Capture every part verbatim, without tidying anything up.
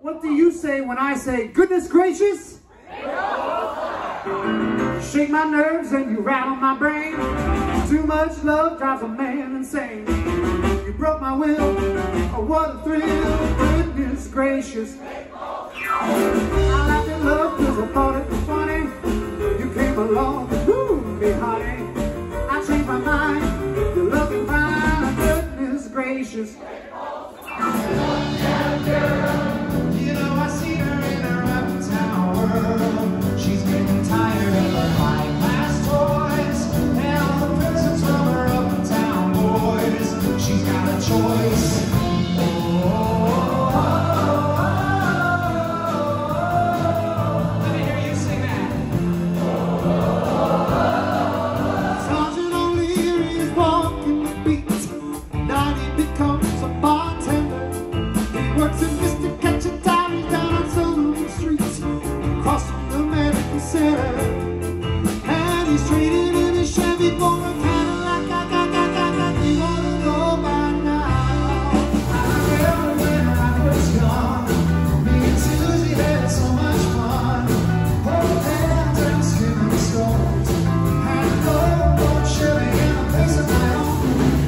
What do you say when I say, goodness gracious? Shake my nerves and you rattle my brain. Too much love drives a man insane. You broke my will, oh what a thrill. Goodness gracious. I laughed at love cause I thought it was funny. You came along and moved me, honey. I changed my mind, you're looking fine. Goodness gracious. You know I see her in her uptown world. She's getting tired of her high-class toys and all the presents from her uptown boys. She's got a choice. Oh, oh, oh, oh, oh. Let me hear you sing that. Oh, oh, oh. Sergeant O'Leary is walking the beat. Now he becomes a bartender. He works in Mister Catch a Tires down on Sullivan Street, across from the medical center. And he's trading in his Chevy for a Cadillac. I got, got, got, got, you ought to know by now. I remember when I was young, me and Susie had so much fun. Holding hands and skimming stones. Had a gold gold Chevy and a place of my own.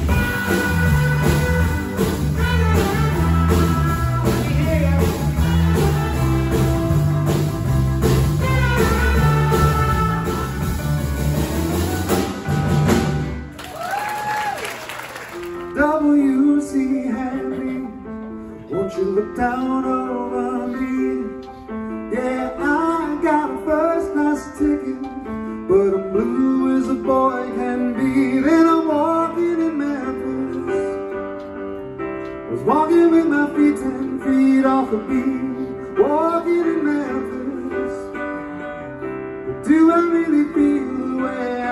W C Henry, won't you look down over me? Yeah, I got a first class ticket, but I'm blue as a boy can be. Then I'm walking in Memphis, was walking with my feet ten feet off the beat, walking in Memphis. But do I really feel the way